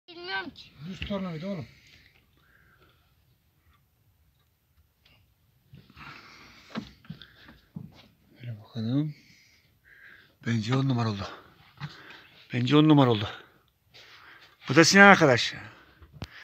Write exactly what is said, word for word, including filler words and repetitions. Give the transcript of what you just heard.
Bilmiyorum ki. Düz tornavida oğlum. Böyle bakalım. Bence on numara oldu. Bence on numara oldu. Bu da Sinan arkadaş.